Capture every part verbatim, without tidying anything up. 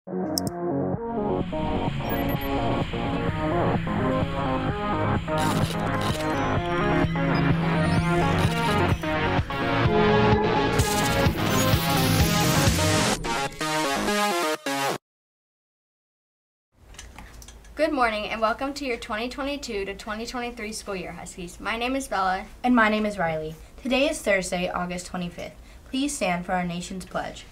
Good morning and welcome to your twenty twenty-two to twenty twenty-three school year, Huskies. My name is Bella. And my name is Riley. Today is Thursday, August twenty-fifth. Please stand for our nation's pledge.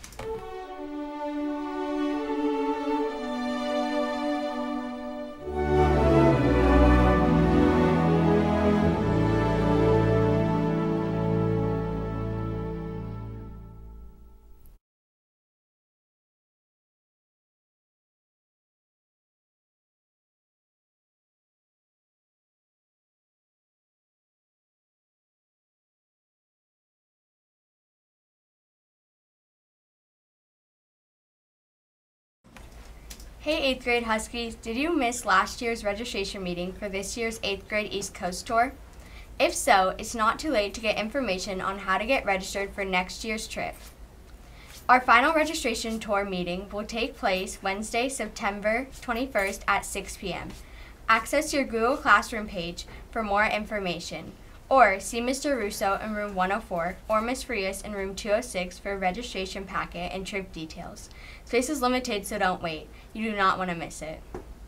Hey eighth grade Huskies, did you miss last year's registration meeting for this year's eighth grade East Coast Tour? If so, it's not too late to get information on how to get registered for next year's trip. Our final registration tour meeting will take place Wednesday, September twenty-first at six p m Access your Google Classroom page for more information, or see Mister Russo in room one oh four or Miz Frias in room two oh six for a registration packet and trip details. Space is limited, so don't wait. You do not want to miss it.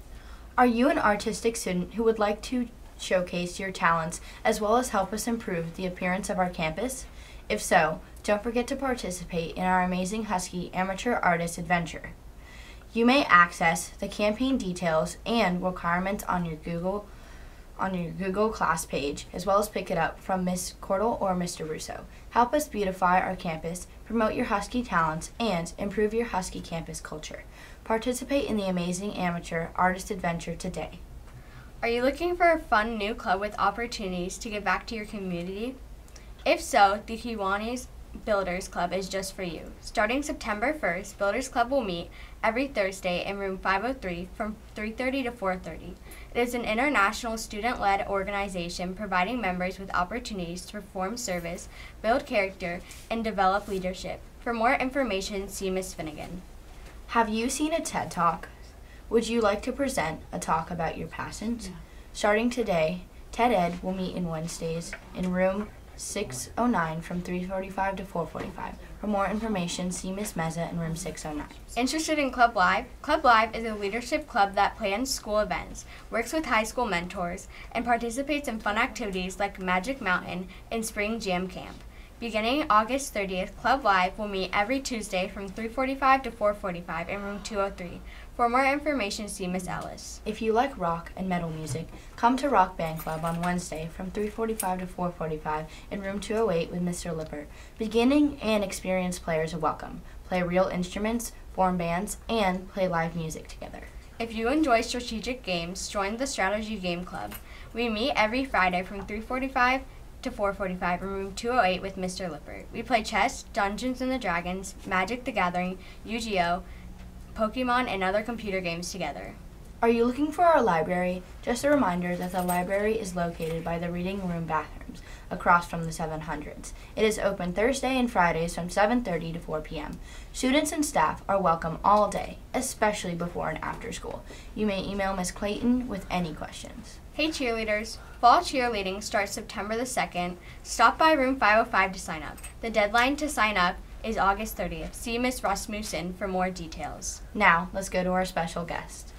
Are you an artistic student who would like to showcase your talents as well as help us improve the appearance of our campus? If so, don't forget to participate in our amazing Husky Amateur Artist Adventure. You may access the campaign details and requirements on your Google on your Google class page, as well as pick it up from Miz Cordell or Mister Russo. Help us beautify our campus, promote your Husky talents, and improve your Husky campus culture. Participate in the amazing Amateur Artist Adventure today. Are you looking for a fun new club with opportunities to give back to your community? If so, the Kiwanis Builders Club is just for you. Starting September first, Builders Club will meet every Thursday in room five oh three from three thirty to four thirty. It is an international student-led organization providing members with opportunities to perform service, build character, and develop leadership. For more information, see Miz Finnegan. Have you seen a TED Talk? Would you like to present a talk about your passions? Yeah. Starting today, TED Ed will meet in Wednesdays in room six oh nine from three forty-five to four forty-five. For more information, see Miz Meza in room six oh nine. Interested in Club Live? Club Live is a leadership club that plans school events, works with high school mentors, and participates in fun activities like Magic Mountain and Spring Jam Camp. Beginning August thirtieth, Club Live will meet every Tuesday from three forty-five to four forty-five in room two oh three. For more information, see Miz Ellis. If you like rock and metal music, come to Rock Band Club on Wednesday from three forty-five to four forty-five in room two oh eight with Mister Lippert. Beginning and experienced players are welcome. Play real instruments, form bands, and play live music together. If you enjoy strategic games, join the Strategy Game Club. We meet every Friday from three forty-five to four forty-five in room two oh eight with Mister Lippert. We play chess, Dungeons and the Dragons, Magic the Gathering, Yu-Gi-Oh!, Pokemon, and other computer games together. Are you looking for our library? Just a reminder that the library is located by the reading room bathrooms across from the seven hundreds. It is open Thursday and Fridays from seven thirty to four p m Students and staff are welcome all day, especially before and after school. You may email Miz Clayton with any questions. Hey cheerleaders! Fall cheerleading starts September the second. Stop by room five oh five to sign up. The deadline to sign up is August thirtieth. See Miz Rasmussen for more details. Now, let's go to our special guest.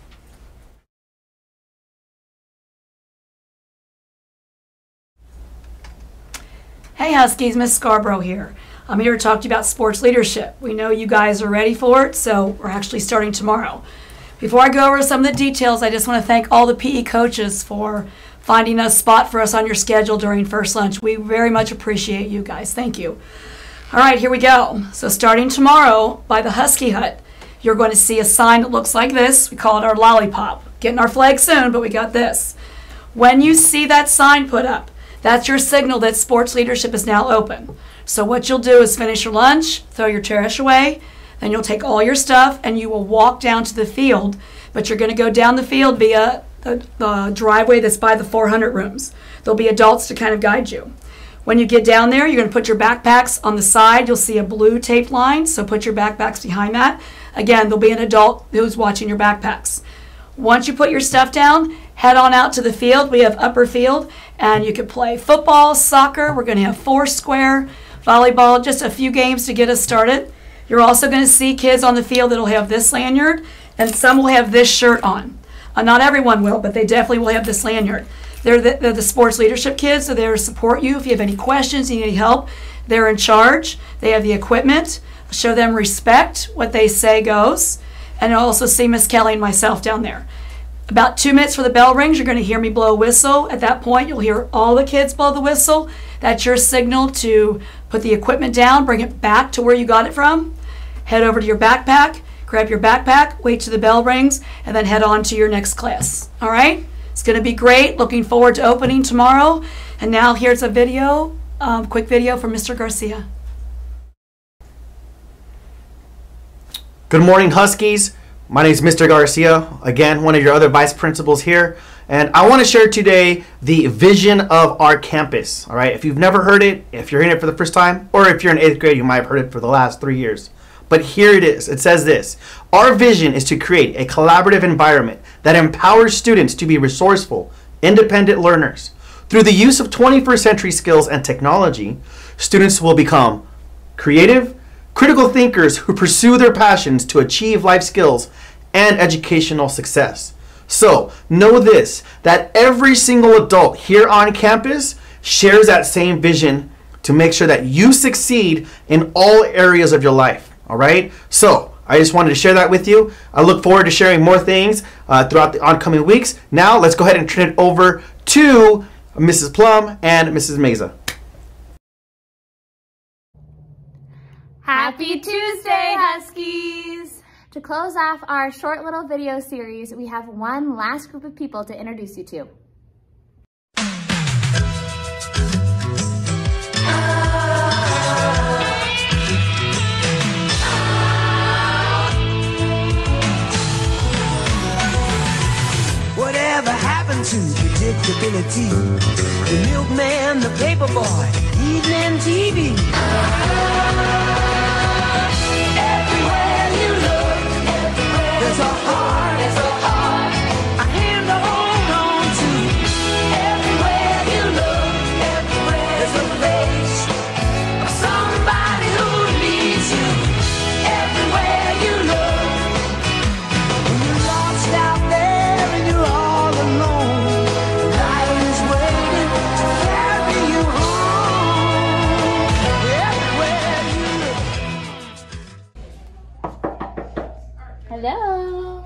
Hey Huskies, Miz Scarborough here. I'm here to talk to you about sports leadership. We know you guys are ready for it, so we're actually starting tomorrow. Before I go over some of the details, I just want to thank all the P E coaches for finding a spot for us on your schedule during first lunch. We very much appreciate you guys. Thank you. All right, here we go. So starting tomorrow by the Husky Hut, you're going to see a sign that looks like this. We call it our lollipop. Getting our flag soon, but we got this. When you see that sign put up, that's your signal that sports leadership is now open. So what you'll do is finish your lunch, throw your trash away, then you'll take all your stuff and you will walk down to the field, but you're going to go down the field via the, the driveway that's by the four hundred rooms. There'll be adults to kind of guide you. When you get down there, you're going to put your backpacks on the side. You'll see a blue tape line, so put your backpacks behind that. Again, there'll be an adult who's watching your backpacks. Once you put your stuff down, head on out to the field. We have upper field, and you can play football, soccer. We're going to have four square, volleyball, just a few games to get us started. You're also going to see kids on the field that'll have this lanyard, and some will have this shirt on. Uh, not everyone will, but they definitely will have this lanyard. They're the, they're the sports leadership kids, so they're there to support you. If you have any questions, you need help, they're in charge. They have the equipment. Show them respect. What they say goes. And you'll also see Miss Kelly and myself down there. About two minutes for the bell rings, you're going to hear me blow a whistle. At that point, you'll hear all the kids blow the whistle. That's your signal to put the equipment down, bring it back to where you got it from. Head over to your backpack, grab your backpack, wait till the bell rings, and then head on to your next class. All right? It's going to be great. Looking forward to opening tomorrow. And now here's a video, um, quick video from Mister Garcia. Good morning, Huskies. My name is Mister Garcia, again, one of your other vice principals here. And I want to share today the vision of our campus. All right, if you've never heard it, if you're hearing it for the first time, or if you're in eighth grade, you might have heard it for the last three years. But here it is. It says this: our vision is to create a collaborative environment that empowers students to be resourceful, independent learners. Through the use of twenty-first century skills and technology, students will become creative, critical thinkers who pursue their passions to achieve life skills and educational success. So know this, that every single adult here on campus shares that same vision to make sure that you succeed in all areas of your life. All right, so I just wanted to share that with you. I look forward to sharing more things uh, throughout the oncoming weeks. Now let's go ahead and turn it over to Missus Plum and Missus Meza. Happy Tuesday, Huskies! To close off our short little video series, we have one last group of people to introduce you to. Whatever happened to predictability? The milkman, the paper boy, evening T V. Everywhere you look, everywhere there's a heart, there's a heart, a hand to hold on to. Everywhere you look, everywhere there's a face of somebody who needs you. Everywhere you look, when you're lost out there and you're all alone, life is waiting to carry you home. Everywhere you look. Hello.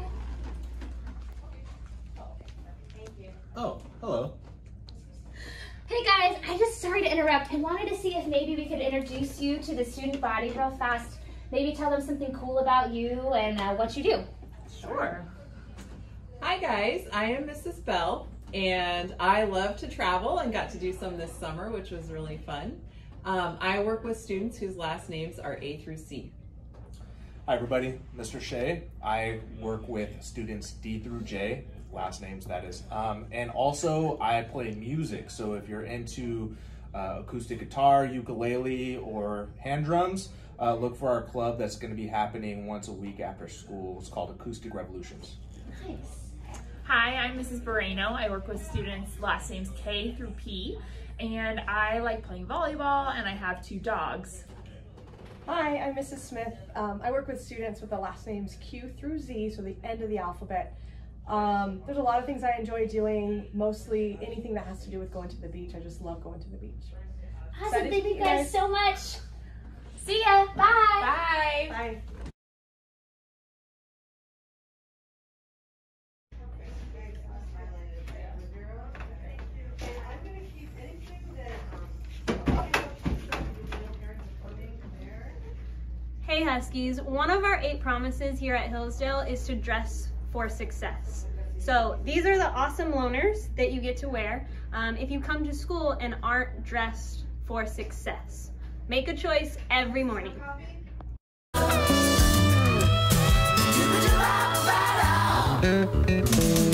Oh, hello. Hey guys, I just sorry to interrupt. I wanted to see if maybe we could introduce you to the student body real fast. Maybe tell them something cool about you and uh, what you do. Sure. Hi guys, I am Missus Bell, and I love to travel and got to do some this summer, which was really fun. Um, I work with students whose last names are A through C. Hi everybody, Mister Shea. I work with students D through J, last names that is. Um, and also I play music, so if you're into uh, acoustic guitar, ukulele, or hand drums, uh, look for our club that's going to be happening once a week after school. It's called Acoustic Revolutions. Nice. Hi, I'm Missus Moreno. I work with students last names K through P, and I like playing volleyball, and I have two dogs. Hi, I'm Missus Smith. Um, I work with students with the last names Q through Z, so the end of the alphabet. Um, there's a lot of things I enjoy doing, mostly anything that has to do with going to the beach. I just love going to the beach. Awesome, Excited thank to you meet you guys guys. so much. See ya, bye. Bye. Bye. Hey Huskies, one of our eight promises here at Hillsdale is to dress for success. So these are the awesome loners that you get to wear um, if you come to school and aren't dressed for success. Make a choice every morning. Thank you.